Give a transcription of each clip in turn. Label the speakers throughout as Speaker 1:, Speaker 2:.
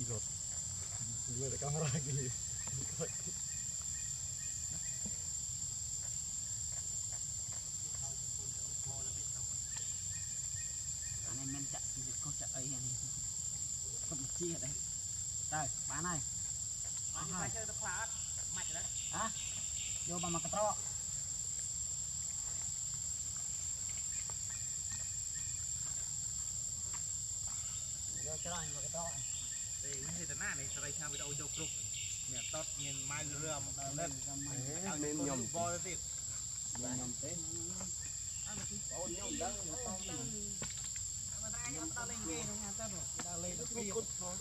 Speaker 1: rột người ta camera kì
Speaker 2: anh em chặt con chặt ấy này không chia đây đây bán này hai chơi được khóa mạnh đấy á vô bằng mặt cái to vô cái này mà cái to thì như thế nào này sau đây sao video vô club nhà tốt nhìn mai rưa một lần
Speaker 1: nên nhầm
Speaker 2: voi tiếp nhầm thế anh chỉ ôn nhau đó nhưng ta lên game nha ta rồi ta lên được kia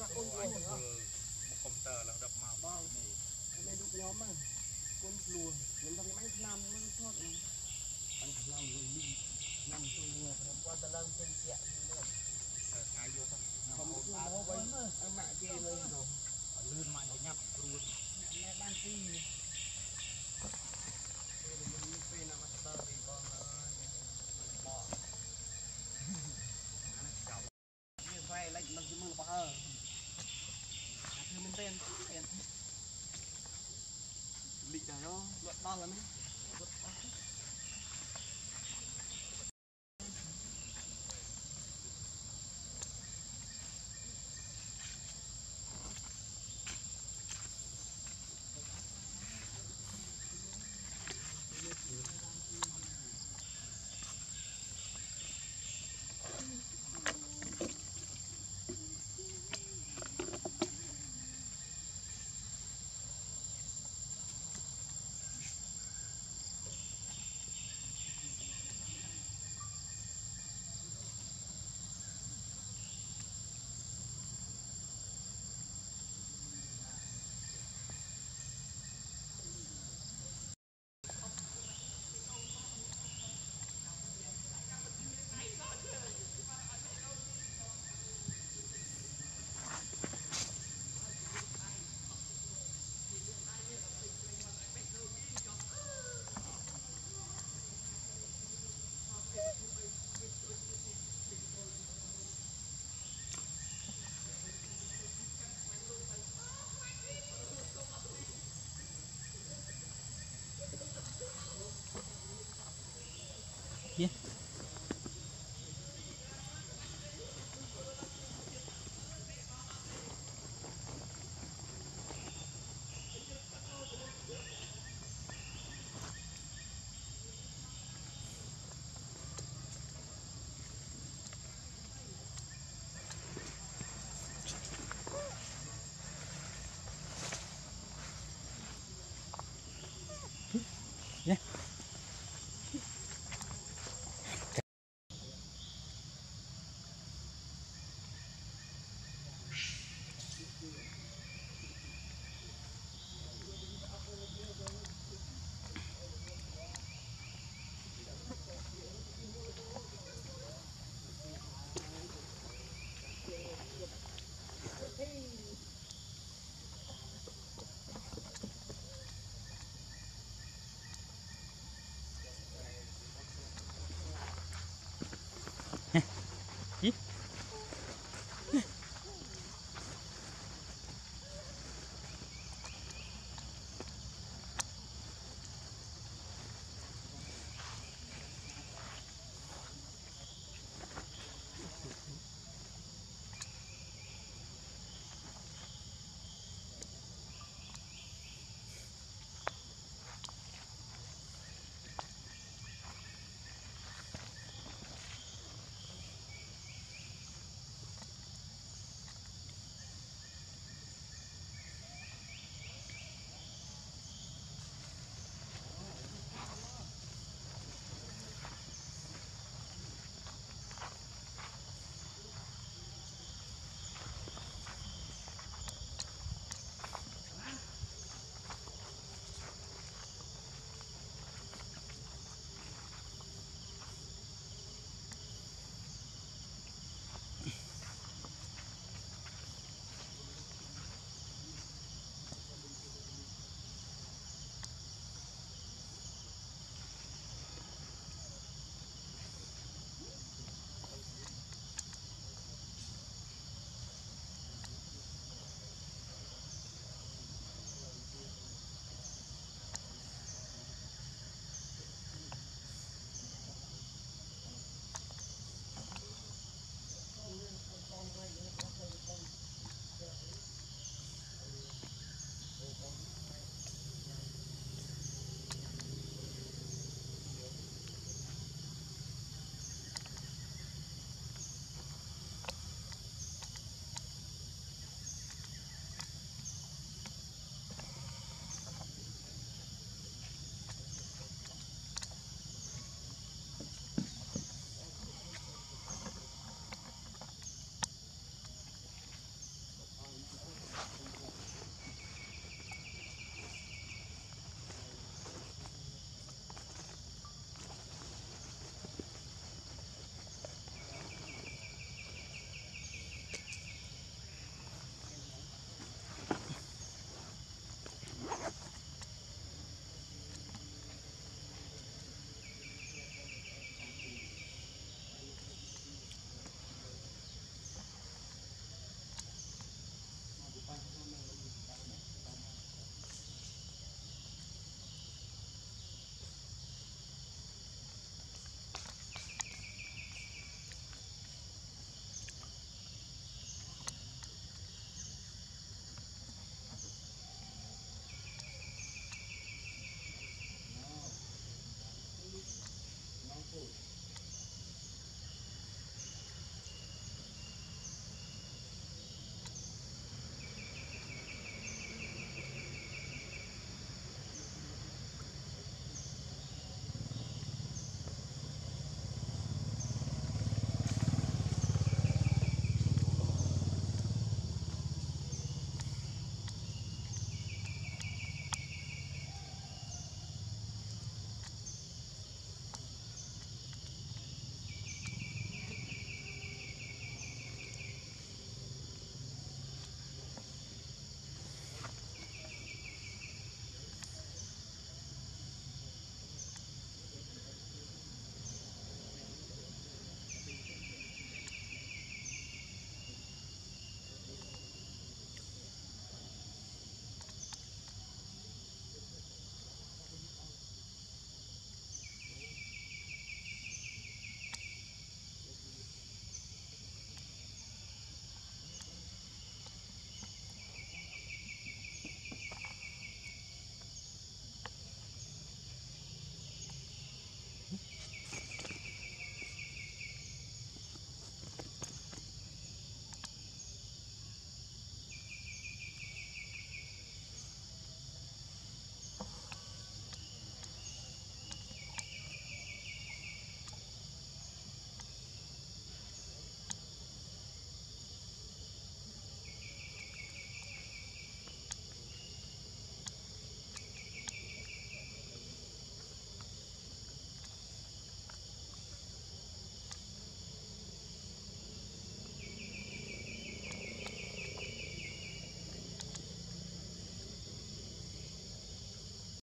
Speaker 2: công tờ là đập màu bao này đục nhóm mà con luồng những thằng máy năm nó thoát này anh năm người đi năm tôi vừa qua ta lên trên chẹt ai vô không không có với anh mẹ kia lên rồi lươn mạnh nó nhập luôn mẹ ban chi mình pin là master thì con bỏ như vậy lấy mình chỉ mừng bao thì mình tên lịch này nó luận bao lắm